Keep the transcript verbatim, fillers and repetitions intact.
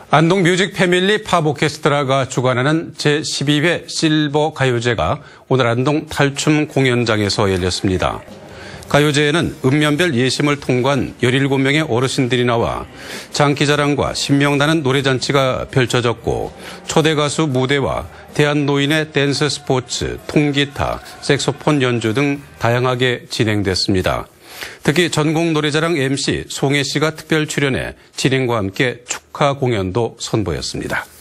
안동 뮤직 패밀리 팝 오케스트라가 주관하는 제십이 회 실버 가요제가 오늘 안동 탈춤 공연장에서 열렸습니다. 가요제에는 읍면별 예심을 통과한 열일곱 명의 어르신들이 나와 장기자랑과 신명나는 노래잔치가 펼쳐졌고 초대 가수 무대와 대한노인의 댄스 스포츠, 통기타, 색소폰 연주 등 다양하게 진행됐습니다. 특히 전국노래자랑 엠씨 송혜 씨가 특별 출연해 진행과 함께 축하 공연도 선보였습니다.